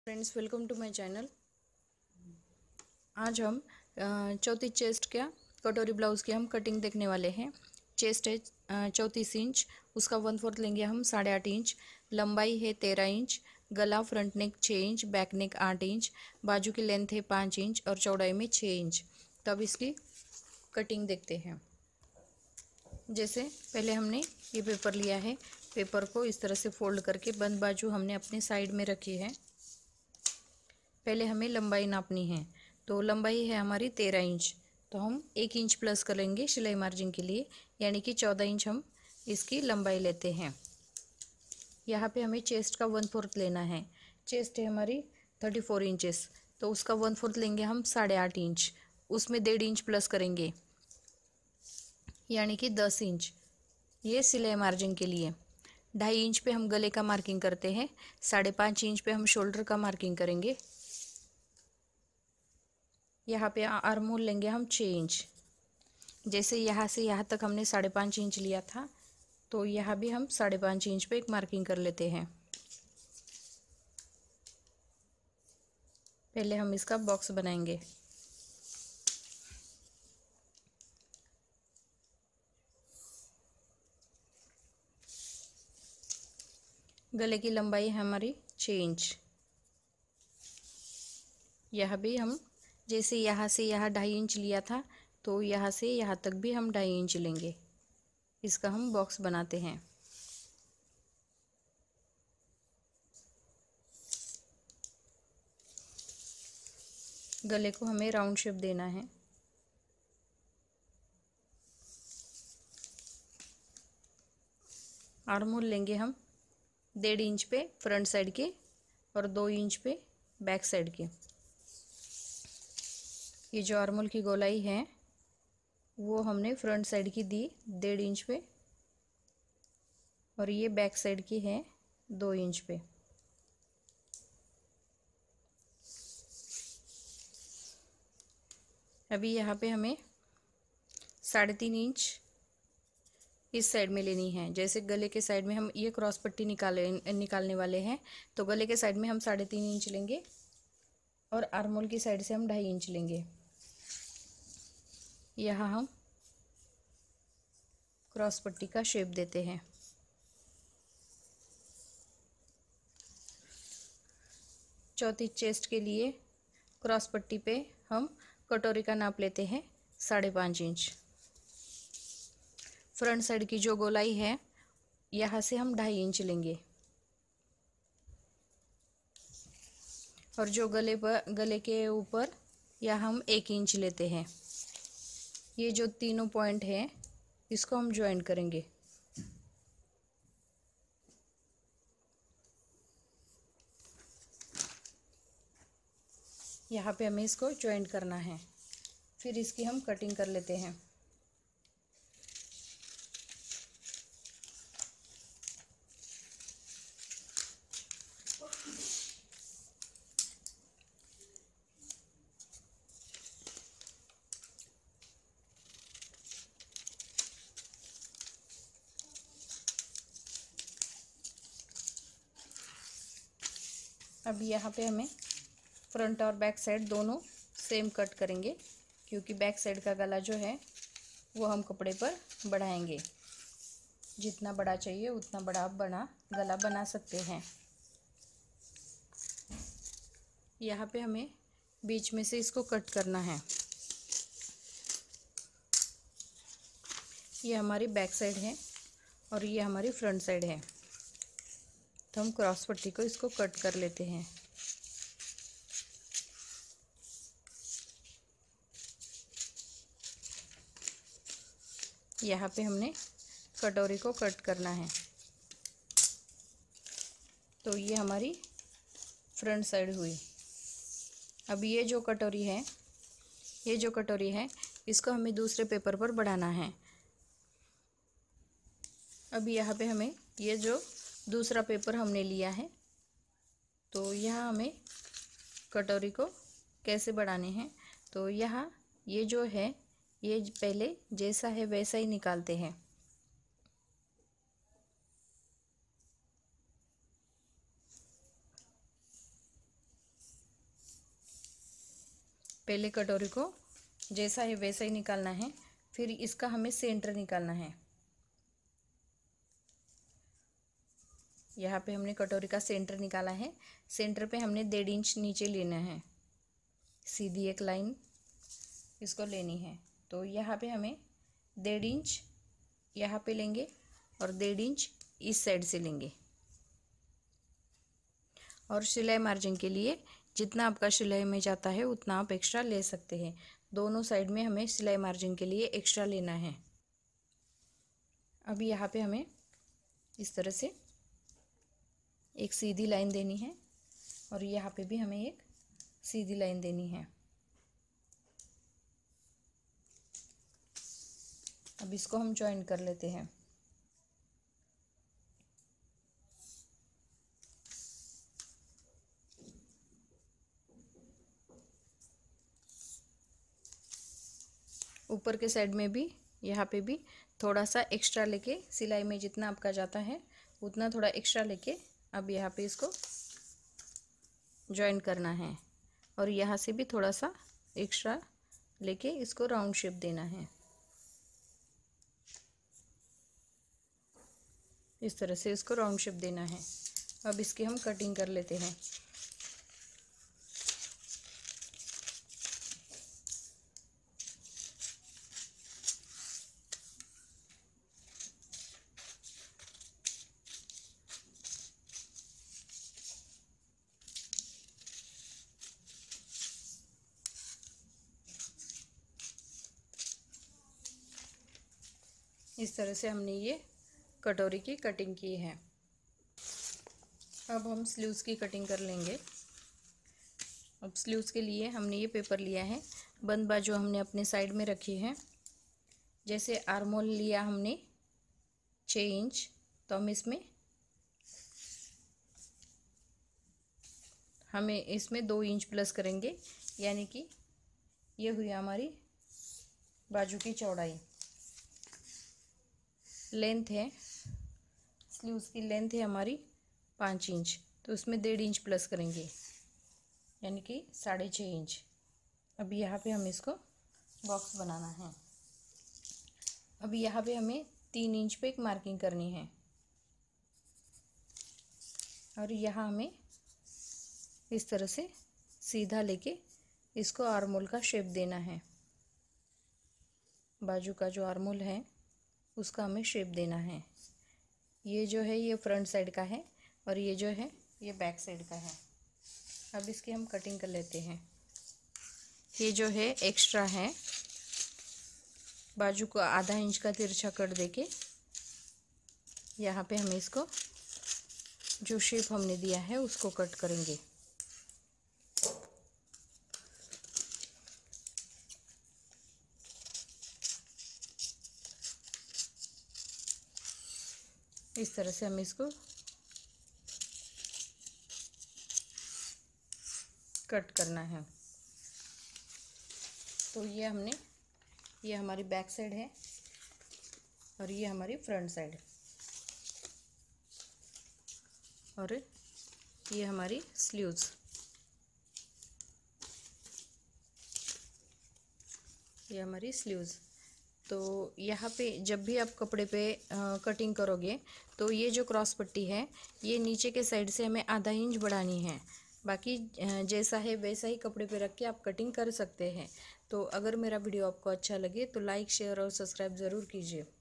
Friends, welcome to my channel. आज हम चौथी चेस्ट का कटोरी ब्लाउज़ की हम कटिंग देखने वाले हैं। चेस्ट है 34 इंच, उसका 1/4 लेंगे हम 8.5 इंच, लंबाई है 13 इंच, गला front neck 6 inch, back neck 8 inch, बाजू की लेंथ है 5 इंच और चौड़ाई में 6 इंच। तो अब इसकी कटिंग देखते हैं। जैसे पहले हमने ये पेपर लिया है, पेपर को इस तरह से फोल्ड करके बंद बाजू हमने अपने साइड में रखी है। पहले हमें लंबाई नापनी है, तो लंबाई है हमारी 13 इंच, तो हम 1 इंच प्लस करेंगे सिलाई मार्जिन के लिए, यानी कि 14 इंच हम इसकी लंबाई लेते हैं। यहाँ पे हमें चेस्ट का 1/4 लेना है। चेस्ट है हमारी 34 इंचेस, तो उसका 1/4 लेंगे हम 8.5 इंच, उसमें 1.5 इंच प्लस करेंगे यानी कि 10 इंच, ये सिलाई मार्जिन के लिए। 2.5 इंच पे हम गले का मार्किंग करते हैं, 5.5 इंच पे हम शोल्डर का मार्किंग करेंगे। यहाँ पे आर्म होल लेंगे हम 6 इंच। जैसे यहाँ से यहाँ तक हमने 5.5 इंच लिया था, तो यहाँ भी हम 5.5 इंच पे एक मार्किंग कर लेते हैं। पहले हम इसका बॉक्स बनाएंगे। गले की लंबाई है हमारी 6 इंच। यहाँ भी हम जैसे यहाँ से यहाँ 2.5 इंच लिया था, तो यहाँ से यहाँ तक भी हम 2.5 इंच लेंगे। इसका हम बॉक्स बनाते हैं। गले को हमें राउंड शेप देना है। आर्म होल लेंगे हम 1.5 इंच पे फ्रंट साइड के और 2 इंच पे बैक साइड के। ये जो आर्म होल की गोलाई है वो हमने फ्रंट साइड की दी 1.5 इंच पे, और ये बैक साइड की है 2 इंच पे। अभी यहाँ पे हमें 3.5 इंच इस साइड में लेनी है। जैसे गले के साइड में हम ये क्रॉस पट्टी निकालने वाले हैं, तो गले के साइड में हम 3.5 इंच लेंगे और आर्म होल की साइड से हम 2.5 इंच लेंगे। यहाँ हम क्रॉस पट्टी का शेप देते हैं। चौथी चेस्ट के लिए क्रॉस पट्टी पे हम कटोरी का नाप लेते हैं 5.5 इंच। फ्रंट साइड की जो गोलाई है यहाँ से हम 2.5 इंच लेंगे, और जो गले के ऊपर यहाँ हम 1 इंच लेते हैं। ये जो तीनों पॉइंट हैं इसको हम ज्वाइन करेंगे। यहाँ पे हमें इसको ज्वाइन करना है, फिर इसकी हम कटिंग कर लेते हैं। अब यहाँ पे हमें फ्रंट और बैक साइड दोनों सेम कट करेंगे, क्योंकि बैक साइड का गला जो है वो हम कपड़े पर बढ़ाएंगे। जितना बड़ा चाहिए उतना बड़ा आप गला बना सकते हैं। यहाँ पे हमें बीच में से इसको कट करना है। ये हमारी बैक साइड है और ये हमारी फ्रंट साइड है, तो हम क्रॉस पट्टी को इसको कट कर लेते हैं। यहाँ पे हमने कटोरी को कट करना है। तो ये हमारी फ्रंट साइड हुई। अब ये जो कटोरी है इसको हमें दूसरे पेपर पर बढ़ाना है। अब यहाँ पे हमें ये जो दूसरा पेपर हमने लिया है, तो यहाँ हमें कटोरी को कैसे बढ़ाने हैं, तो यहाँ ये जो है ये पहले जैसा है वैसा ही निकालते हैं। पहले कटोरी को जैसा है वैसा ही निकालना है, फिर इसका हमें सेंटर निकालना है। यहाँ पे हमने कटोरी का सेंटर निकाला है। सेंटर पे हमने 1.5 इंच नीचे लेना है, सीधी एक लाइन इसको लेनी है। तो यहाँ पे हमें 1.5 इंच यहाँ पे लेंगे और 1.5 इंच इस साइड से लेंगे। और सिलाई मार्जिन के लिए जितना आपका सिलाई में जाता है उतना आप एक्स्ट्रा ले सकते हैं। दोनों साइड में हमें सिलाई मार्जिन के लिए एक्स्ट्रा लेना है। अब यहाँ पे हमें इस तरह से एक सीधी लाइन देनी है और यहाँ पे भी हमें एक सीधी लाइन देनी है। अब इसको हम ज्वाइन कर लेते हैं। ऊपर के साइड में भी यहाँ पे भी थोड़ा सा एक्स्ट्रा लेके, सिलाई में जितना आपका जाता है उतना थोड़ा एक्स्ट्रा लेके अब यहाँ पे इसको ज्वाइन करना है। और यहाँ से भी थोड़ा सा एक्स्ट्रा लेके इसको राउंड शेप देना है। इस तरह से इसको राउंड शेप देना है। अब इसकी हम कटिंग कर लेते हैं। इस तरह से हमने ये कटोरी की कटिंग की है। अब हम स्लीव्स की कटिंग कर लेंगे। अब स्लीव्स के लिए हमने ये पेपर लिया है, बंद बाजू हमने अपने साइड में रखी है। जैसे आर्मोल लिया हमने 6 इंच, तो हमें इसमें 2 इंच प्लस करेंगे, यानी कि ये हुई हमारी बाजू की चौड़ाई। लेंथ है, स्लीव्स की लेंथ है हमारी 5 इंच, तो उसमें 1.5 इंच प्लस करेंगे, यानी कि 6.5 इंच। अब यहाँ पे हमें इसको बॉक्स बनाना है। अब यहाँ पे हमें 3 इंच पे एक मार्किंग करनी है और यहाँ हमें इस तरह से सीधा लेके इसको आर्मोल का शेप देना है। बाजू का जो आर्मोल है उसका हमें शेप देना है। ये जो है ये फ्रंट साइड का है और ये जो है ये बैक साइड का है। अब इसकी हम कटिंग कर लेते हैं। ये जो है एक्स्ट्रा है, बाजू को आधा इंच का तिरछा कट देके यहाँ पे हम इसको जो शेप हमने दिया है उसको कट करेंगे। इस तरह से हमें इसको कट करना है। तो ये हमारी बैक साइड है और ये हमारी फ्रंट साइड, और ये हमारी स्लीव्स। ये हमारी स्लीव्स। तो यहाँ पे जब भी आप कपड़े पे कटिंग करोगे तो ये जो क्रॉस पट्टी है ये नीचे के साइड से हमें आधा इंच बढ़ानी है। बाकी जैसा है वैसा ही कपड़े पे रख के आप कटिंग कर सकते हैं। तो अगर मेरा वीडियो आपको अच्छा लगे तो लाइक, शेयर और सब्सक्राइब ज़रूर कीजिए।